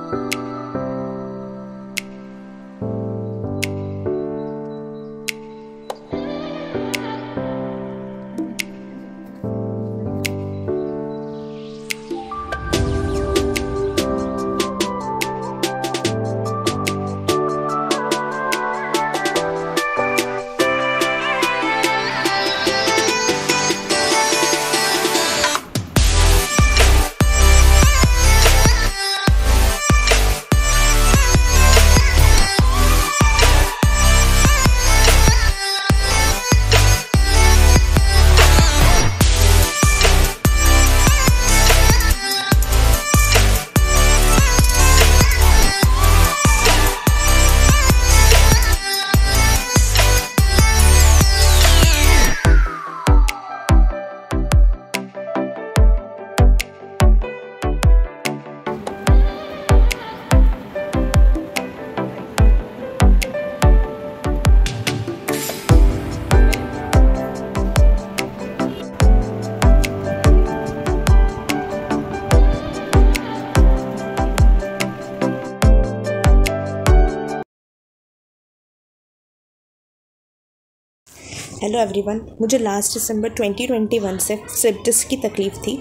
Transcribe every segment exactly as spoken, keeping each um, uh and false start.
Hello everyone, मुझे last December twenty twenty one से slip disc की तकलीफ़ थी।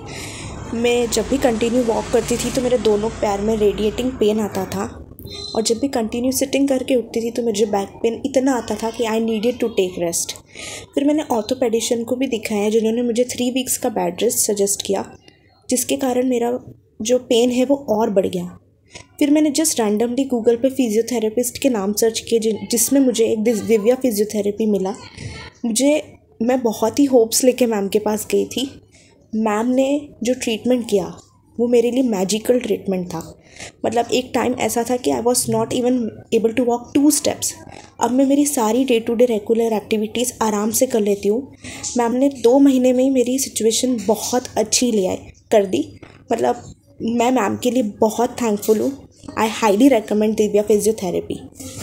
मैं जब भी कंटिन्यू वॉक करती थी तो मेरे दोनों पैर में रेडिएटिंग पेन आता था, और जब भी कंटिन्यू सिटिंग करके उठती थी तो मुझे बैक पेन इतना आता था कि I needed to take rest. फिर मैंने ऑर्थोपेडिशियन को भी दिखाया, जिन्होंने मुझे थ्री वीक्स का बेड रेस्ट सजेस्ट किया, जिसके कारण मेरा जो पेन है वो और बढ़ गया। फिर मैंने जस्ट रैंडमली गूगल पे फिजियोथेरेपिस्ट के नाम सर्च किए, जिसमें मुझे एक दिव्या फिजियोथेरेपी मिला। मुझे मैं बहुत ही होप्स लेके मैम के पास गई थी। मैम ने जो ट्रीटमेंट किया वो मेरे लिए मैजिकल ट्रीटमेंट था। मतलब एक टाइम ऐसा था कि I was not even able to walk two steps. अब मैं मेरी सारी day to day regular activities आराम से कर लेती हूँ। मैम ने दो महीने में ही मेरी सिचुएशन बहुत अच्छी ले आए कर दी। मतलब मैं मैम के लिए बहुत थैंकफुल हूँ। I highly recommend Divya physiotherapy.